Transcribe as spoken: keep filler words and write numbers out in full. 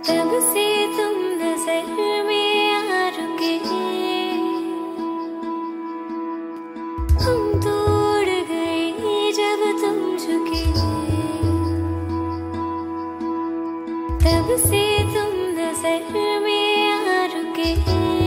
तब से तुम नजर में आ रुके, हम तोड़ गए जब तुम झुके। तब से तुम नजर में आ रुके।